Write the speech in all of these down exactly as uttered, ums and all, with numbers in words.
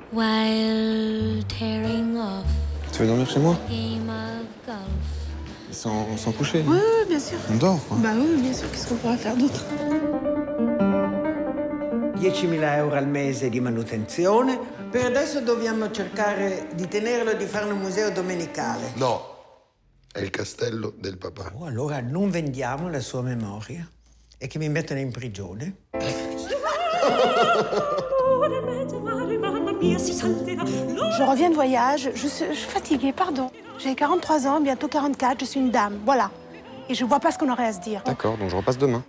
While tearing off. Tu veux dormir chez moi? Game of golf. Sans, sans coucher? Oui, oui, bien sûr. On dort, quoi. Bah oui, bien sûr, qu'est-ce qu'on pourrait faire d'autre? diecimila euro al mese di manutenzione. Per adesso dobbiamo cercare di tenerlo e di fare un museo domenicale. No, è il castello del papà. Oh, allora non vendiamo la sua memoria e che mi mettono in prigione. Je reviens de voyage, je suis, je suis fatiguée, pardon. J'ai quarante-trois ans, bientôt quarante-quatre, je suis une dame, voilà. Et je vois pas ce qu'on aurait à se dire. D'accord, donc je repasse demain.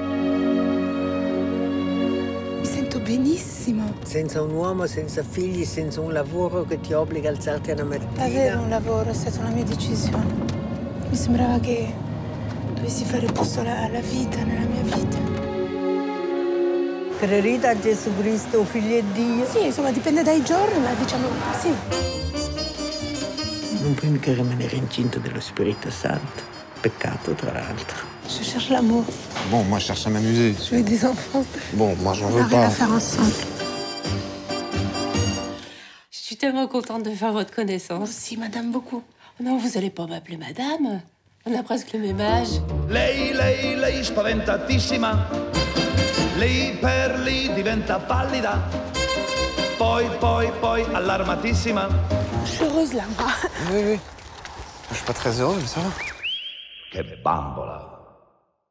Mi sento benissimo. Senza un uomo, senza figli, senza un lavoro che ti obbliga a alzarti una mattina. Avere un lavoro è stata la mia decisione. Mi sembrava che dovessi fare posto alla, alla vita, nella mia vita. Credete a Gesù Cristo, figlio di Dio? Sì, insomma, dipende dai giorni, ma diciamo sì. Non puoi mica rimanere incinta dello Spirito Santo. Peccato, tra l'altro. Je cherche l'amour. Bon, moi, je cherche à m'amuser. Je veux des enfants. Bon, moi, j'en On veux a rien pas. à faire ensemble. Je suis tellement contente de faire votre connaissance. Aussi, madame, beaucoup. Non, vous allez pas m'appeler madame. On a presque le même âge. Lei, lei, lei spaventatissima. Lei per lì diventa pallida. Poi, poi, poi allarmatissima. Je suis heureuse là, moi. Oui, oui. Je suis pas très heureux, mais ça va. Che bambola.